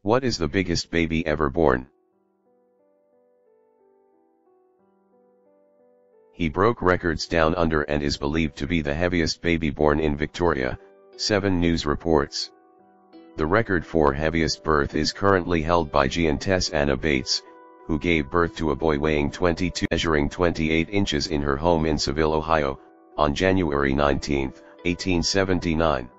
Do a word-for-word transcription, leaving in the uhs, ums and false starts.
What is the biggest baby ever born? He broke records down under and is believed to be the heaviest baby born in Victoria, Seven News reports. The record for heaviest birth is currently held by Giantess Anna Bates, who gave birth to a boy weighing twenty-two, measuring twenty-eight inches in her home in Seville, Ohio, on January nineteenth, eighteen seventy-nine.